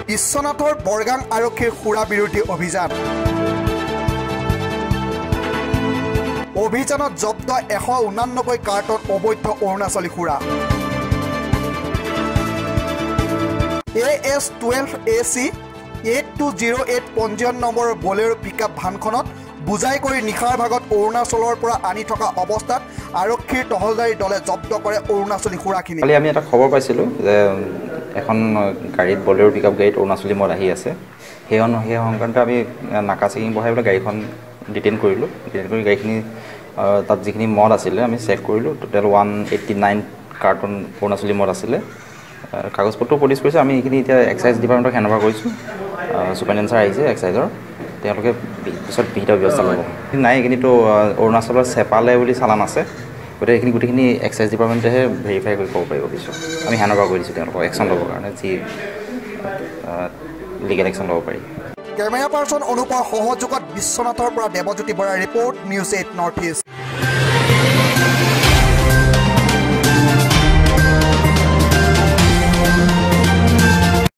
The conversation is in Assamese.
বিশ্বনাথৰ বৰগাং আৰক্ষীৰ সুৰা বিৰোধী অভিযান অভিযানত জব্দ 189 কাৰ্টন অবৈধ অৰুণাচলী সুৰা AS12AC 8208 পঞ্জীয়ন নম্বৰৰ বলেৰো পিকআপ ভানখনত বুজাই কৰি নিখাৰ ভাগত অৰুণাচলৰ পৰা আনি থকা অৱস্থাত আৰক্ষীৰ টহলদাৰী দলে জব্দ কৰে অৰুণাচলী সুৰাখিনি। কালি আমি এটা খবৰ পাইছিলোঁ যে এখন গাড়ীত বলেৰো পিকআপ গাড়ীত অৰুণাচলী মদ আহি আছে। সেই সংক্ৰান্তত আমি নাকা চেকিং বহাই পেলাই গাড়ীখন ডিটেইন কৰিলোঁ। ডিটেইন কৰি গাড়ীখিনি তাত যিখিনি মদ আছিলে আমি চেক কৰিলোঁ। টোটেল 189 কাৰ্টন অৰুণাচলী মদ আছিলে। কাগজ পত্ৰ প্ৰডিউচ কৰিছোঁ। আমি এইখিনি এতিয়া এক্সাইজ ডিপাৰ্টমেণ্টক হেণ্ডঅভাৰ কৰিছোঁ। ছুপাৰিনটেণ্ডেণ্ট ছাৰ আহিছে এক্সাইজৰ, তেওঁলোকে পিছত বিহিত ব্যৱস্থা ল'ব। নাই এইখিনিতো অৰুণাচলৰ চেপালে বুলি চালান আছে, গতিকে এইখিনি গোটেইখিনি এক্সাইজ ডিপাৰ্টমেণ্টেহে ভেৰিফাই কৰি ক'ব পাৰিব পিছত। আমি হেণ্ডঅভাৰ কৰি দিছোঁ তেওঁলোকক একশ্যন ল'বৰ কাৰণে, যি লিগেল একশ্যন ল'ব পাৰি। কেমেৰা পাৰ্চন অনুপৰ সহযোগত বিশ্বনাথৰ পৰা দেৱজ্যোতি বৰাৰ ৰিপৰ্ট, নিউজ 8 নৰ্থ ইষ্ট।